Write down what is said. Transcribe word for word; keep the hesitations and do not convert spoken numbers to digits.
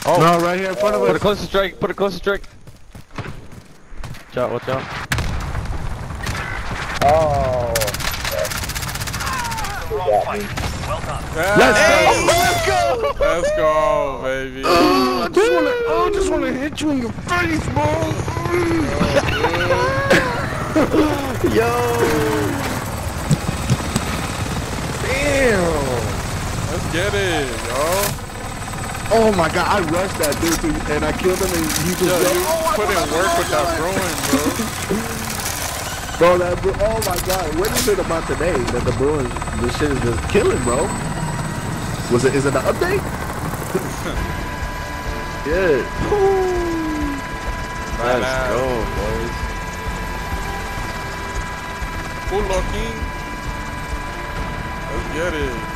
Oh. No, right here in front of us. Put a closer strike. Put a closer strike. Watch out, watch out. Oh. Wrong fight. Well done. Let's Hey, go. let's go. Let's go, baby. Oh, I just wanna, oh, I just wanna hit you in your face, bro. Yo. Damn. Let's get it, yo. Oh my god, I rushed that dude too, and I killed him and he just Yo, go, you oh, put in work with that brewing, bro. bro, that bro, oh my god, what is it about today that the Bruins, this shit is just killing, bro? Was it, is it an update? Yeah. Let's Let's go, boys. Cool looking. Let's get it.